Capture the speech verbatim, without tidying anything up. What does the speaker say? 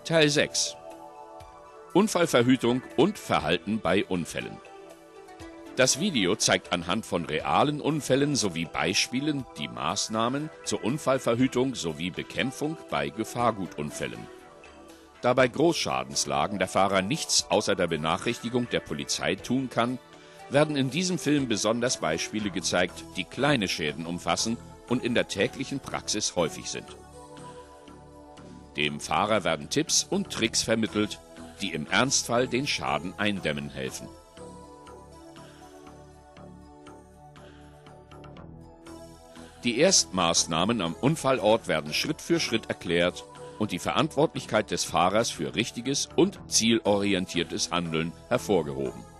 Teil sechs. Unfallverhütung und Verhalten bei Unfällen. Das Video zeigt anhand von realen Unfällen sowie Beispielen die Maßnahmen zur Unfallverhütung sowie Bekämpfung bei Gefahrgutunfällen. Da bei Großschadenslagen der Fahrer nichts außer der Benachrichtigung der Polizei tun kann, werden in diesem Film besonders Beispiele gezeigt, die kleine Schäden umfassen und in der täglichen Praxis häufig sind. Dem Fahrer werden Tipps und Tricks vermittelt, die im Ernstfall den Schaden eindämmen helfen. Die Erstmaßnahmen am Unfallort werden Schritt für Schritt erklärt und die Verantwortlichkeit des Fahrers für richtiges und zielorientiertes Handeln hervorgehoben.